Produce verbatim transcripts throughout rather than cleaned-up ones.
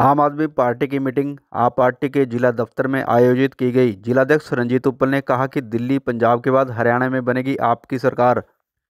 आम आदमी पार्टी की मीटिंग आप पार्टी के जिला दफ्तर में आयोजित की गई। जिलाध्यक्ष रंजीत उपल ने कहा कि दिल्ली पंजाब के बाद हरियाणा में बनेगी आपकी सरकार।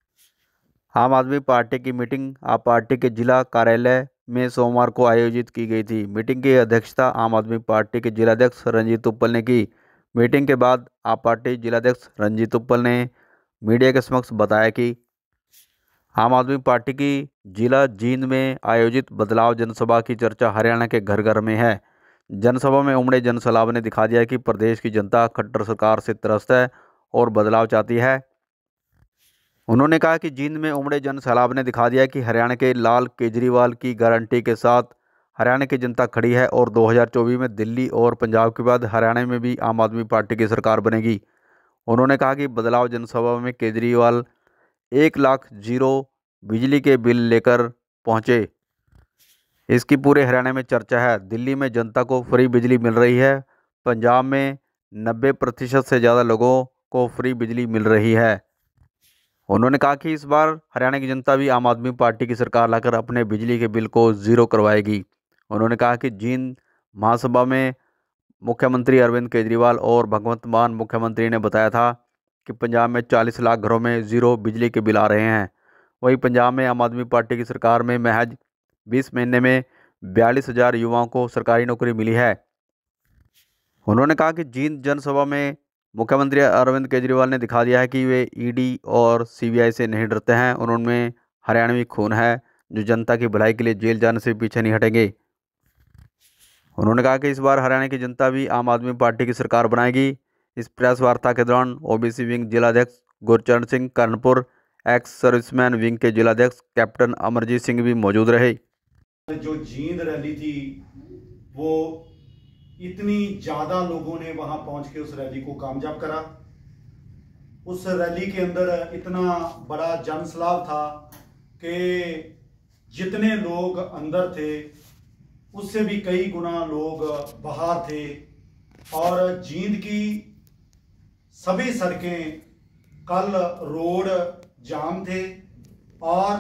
आम आदमी पार्टी की मीटिंग आप पार्टी के जिला कार्यालय में सोमवार को आयोजित की गई थी। मीटिंग की अध्यक्षता आम आदमी पार्टी के जिलाध्यक्ष रंजीत उपल ने की। मीटिंग के बाद आप पार्टी जिलाध्यक्ष रंजीत उपल ने मीडिया के समक्ष बताया कि आम आदमी पार्टी की जिला जींद में आयोजित बदलाव जनसभा की चर्चा हरियाणा के घर घर में है। जनसभा में उमड़े जन सैलाब ने दिखा दिया कि प्रदेश की जनता खट्टर सरकार से त्रस्त है और बदलाव चाहती है। उन्होंने कहा कि जींद में उमड़े जन सैलाब ने दिखा दिया कि हरियाणा के लाल केजरीवाल की गारंटी के साथ हरियाणा की जनता खड़ी है और दो हज़ार चौबीस में दिल्ली और पंजाब के बाद हरियाणा में भी आम आदमी पार्टी की सरकार बनेगी। उन्होंने कहा कि बदलाव जनसभा में केजरीवाल एक लाख जीरो बिजली के बिल लेकर पहुंचे। इसकी पूरे हरियाणा में चर्चा है। दिल्ली में जनता को फ्री बिजली मिल रही है। पंजाब में नब्बे प्रतिशत से ज़्यादा लोगों को फ्री बिजली मिल रही है। उन्होंने कहा कि इस बार हरियाणा की जनता भी आम आदमी पार्टी की सरकार लाकर अपने बिजली के बिल को ज़ीरो करवाएगी। उन्होंने कहा कि जींद महासभा में मुख्यमंत्री अरविंद केजरीवाल और भगवंत मान मुख्यमंत्री ने बताया था कि पंजाब में चालीस लाख घरों में ज़ीरो बिजली के बिल आ रहे हैं। वहीं पंजाब में आम आदमी पार्टी की सरकार में महज बीस महीने में बयालीस हज़ार युवाओं को सरकारी नौकरी मिली है। उन्होंने कहा कि जींद जनसभा में मुख्यमंत्री अरविंद केजरीवाल ने दिखा दिया है कि वे ईडी और सीबीआई से नहीं डरते हैं। उनमें हरियाणवी खून है जो जनता की भलाई के लिए जेल जाने से पीछे नहीं हटेंगे। उन्होंने कहा कि इस बार हरियाणा की जनता भी आम आदमी पार्टी की सरकार बनाएगी। इस प्रेस वार्ता के दौरान ओबीसी विंग जिलाध्यक्ष Gurcharan Singh, Karnapur ex serviceman wing के जिलाध्यक्ष कैप्टन अमरजीत सिंह भी मौजूद रहे। जो जींद रैली थी वो इतनी ज्यादा लोगों ने वहां पहुंच के उस रैली को कामयाब करा। उस रैली के अंदर इतना बड़ा जनसैलाब था कि जितने लोग अंदर थे उससे भी कई गुना लोग बाहर थे और जींद की सभी सड़कें कल रोड जाम थे और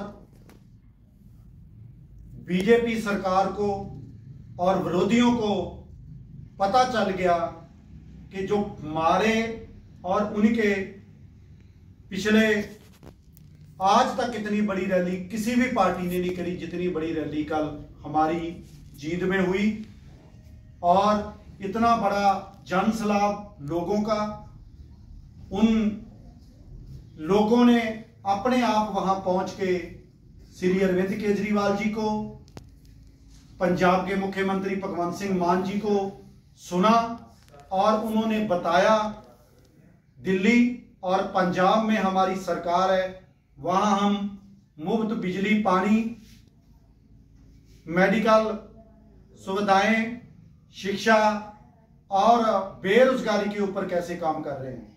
बीजेपी सरकार को और विरोधियों को पता चल गया कि जो मारे और उनके पिछले आज तक इतनी बड़ी रैली किसी भी पार्टी ने नहीं करी जितनी बड़ी रैली कल हमारी जींद में हुई। और इतना बड़ा जनसैलाब लोगों का, उन लोगों ने अपने आप वहां पहुंच के श्री अरविंद केजरीवाल जी को, पंजाब के मुख्यमंत्री भगवंत सिंह मान जी को सुना और उन्होंने बताया दिल्ली और पंजाब में हमारी सरकार है, वहां हम मुफ्त बिजली, पानी, मेडिकल सुविधाएं, शिक्षा और बेरोजगारी के ऊपर कैसे काम कर रहे हैं।